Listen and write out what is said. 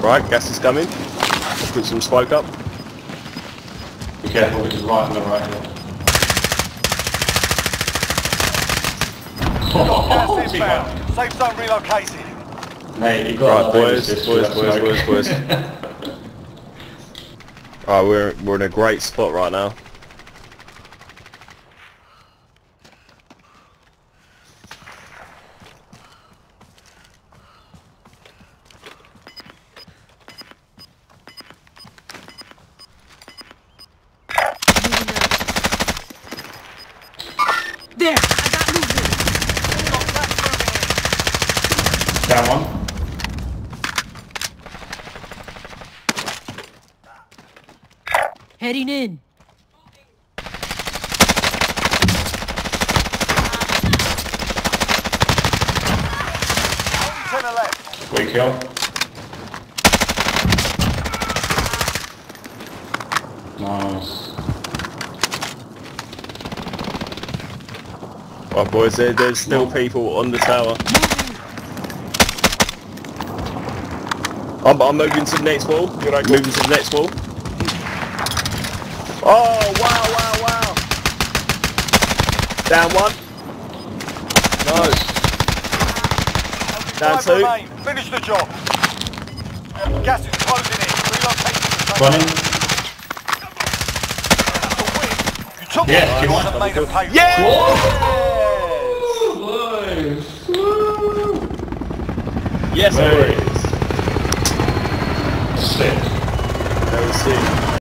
Right, gas is coming. Put some smoke up. Be careful, which is right on the right here. Gas inbound. Safe zone relocated. Mate, you've got Right, boys. Alright, we're in a great spot right now. There! I got movement! Down one. Heading in. Only 10 are left. Quick kill. Nice. Right, boys, there's still people on the tower. I'm moving to the next wall. Moving to the next wall. Oh, wow. Down one. No. Down two. Remain. Finish the job. Gas is closing in. Relocate to the Running. That's a win. You took Yeah, what you you wasn't made of paper. Yeah! Yes, boys. Sick. That was sick.